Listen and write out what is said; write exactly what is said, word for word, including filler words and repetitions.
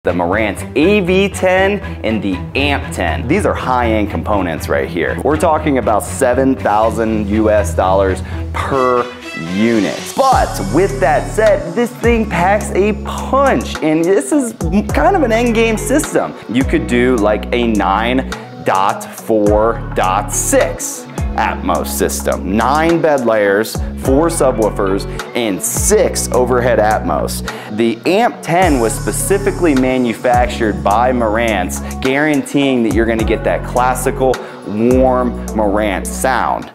the Marantz A V ten and the A M P ten. These are high-end components right here. We're talking about seven thousand U S dollars per unit. But with that said, this thing packs a punch, and this is kind of an end game system. You could do like a nine point four point six Atmos system. Nine bed layers, four subwoofers, and six overhead Atmos. The A M P ten was specifically manufactured by Marantz, guaranteeing that you're gonna get that classical, warm Marantz sound.